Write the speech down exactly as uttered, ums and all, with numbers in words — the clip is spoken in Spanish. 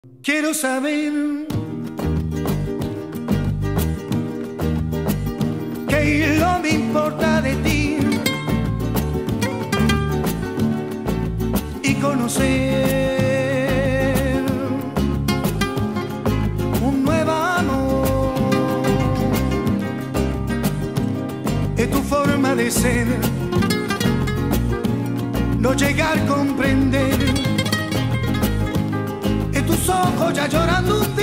Quiero saber qué no me importa de ti y conocer un nuevo amor. Es tu forma de ser, no llegar a comprender. Tus ojos ya llorando un día.